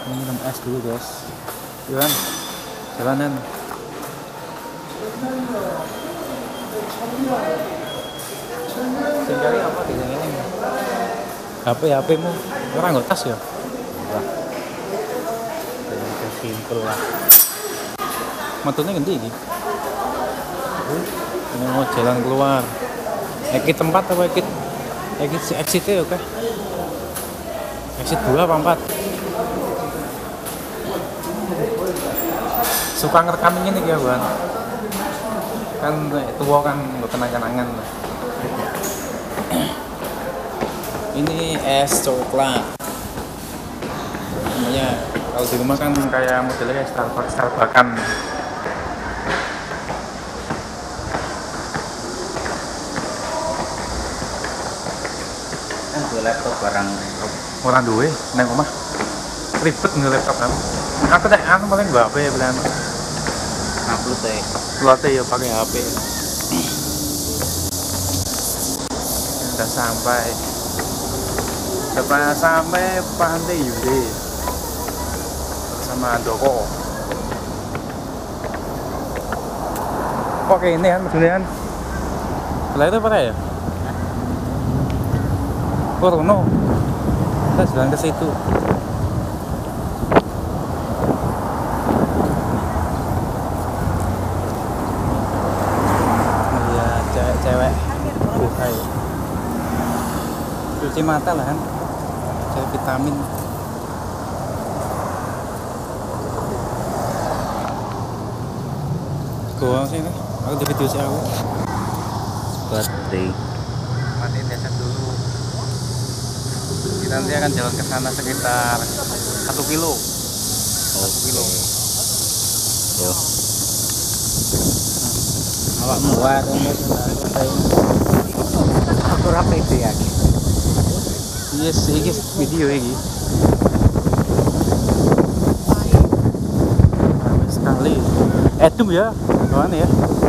minum es dulu guys. Jalan, jalanan. Sing cari apa di sini? HP mu, orang nggak tas ya? Wah, itu simpel lah. Motornya ganti ini. Ini mau jalan keluar. Exit tempat apa exit? Exitnya oke. Exit 2 apa 4? Suka ngerekam ini ya Buan. Kan tua kan buat kenang-kenangan. Ini es coklat. Namanya kalau di rumah kan kayak modelnya Starbucks-an. Kan gue laptop barang Orang duwe nang omah. Ribet nge laptop kan. Aku tak anu paling gak apa ya bilang. upload deh. Pelatih ya pakai HP. Udah sampai Pantai Yude sama Doko. Oke ini kan modelnya kan. Setelah itu apa ya? Purwono. Kita jalan ke situ. Iya, cewek-cewek bukai. Cuci mata lah kan. Cari vitamin. Gua sini. Aku di video sih aku. Birthday. Matiin headset dulu. Kita nanti akan jalan ke sana sekitar 1 kilo. 1 kilo. Yo. Awak muat aku rapi itu ya. Yes, ini video ini. Ramai sekali. Edum ya, kawan ya.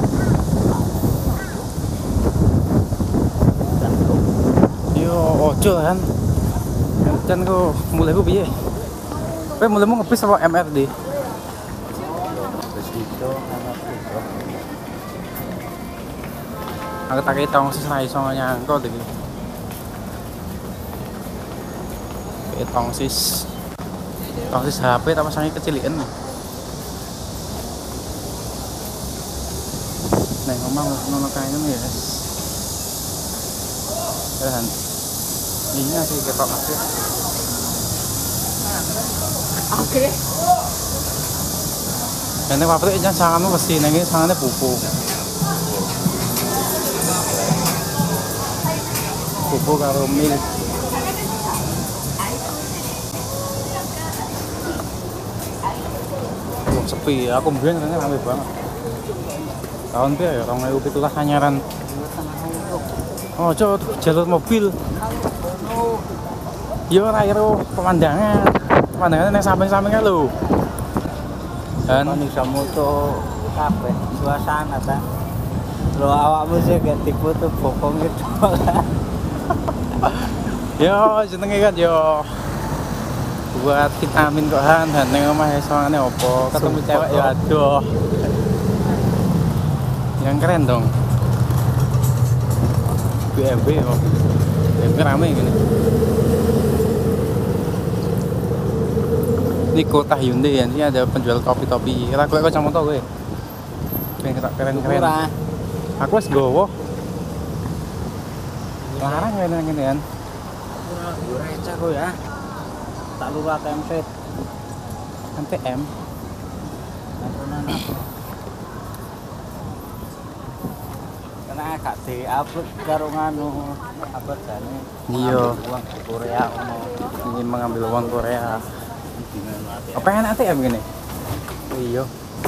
Yo, ojo kan. Dan kok mulai gue piye? Kowe mulai mau ngebis apa MRD? Terus itu anak itu. Aku tak hitung sih ra iso nyangkut iki. Tongsis HP tapi sange kecilikan. Neng omah ngono kae ngono ya. Dan ini sih ketok masih. Oke. Ini pabrik jangan sanganmu mesti nengi sangannya pupu. Pupu karo mil. Sepi, aku mbiyen rene rame banget. Tahun piye ya 2017 anyaran. Oh, jalur mobil. Yo ora iro pemandangan. Pemandangan nang samping-sampingnya lho. Dan Bisa moto kabeh suasana ta. Lo awakmu sih gak dipoto bokong gitu. yo jenenge kan yo buat vitamin kok han nang omah esone opo ketemu cewek ya aduh. Yang keren dong. BMW oh. BMW rame gini. Ini kota Hyundai ya, ini ada penjual topi-topi. Kira gue kacamata gue. Keren. Aku wis gowo. Larang kene ngene kan. Ora receh kok ya. Tak lupa ATM set. MTM. Karena gak di-upload karo nganu apa jane. Iya. Uang di Korea ngono. Ini mengambil uang Korea. Apa yang ATM gini? Iya.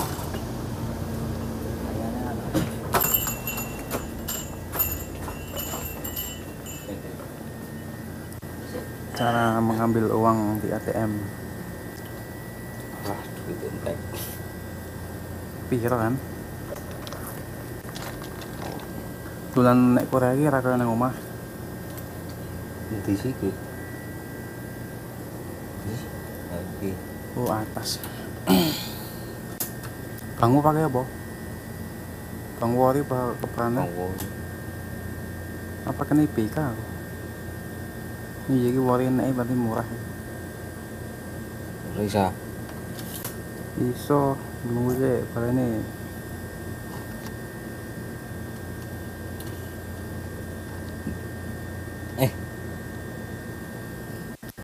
Cara mengambil uang di ATM. Wah, duit entek. Piro kan? Bulan nek Korea iki ra kaya nang omah. Di sini. Oke. Oh atas. Bangu pakai apa? Bangu ori apa keprana? Apa kena IPK? Iya ki wari enak berarti murah. Bisa. Iso nunggu sih, kalau ini